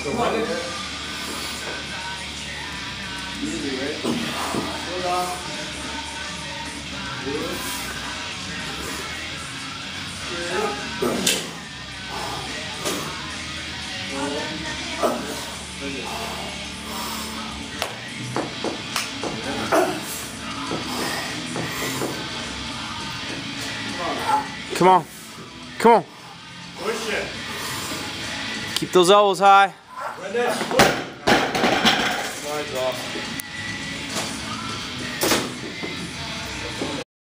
Easy, right? Hold on. Good. Come on. Come on. Push it. Keep those elbows high. Run that split. Slides off.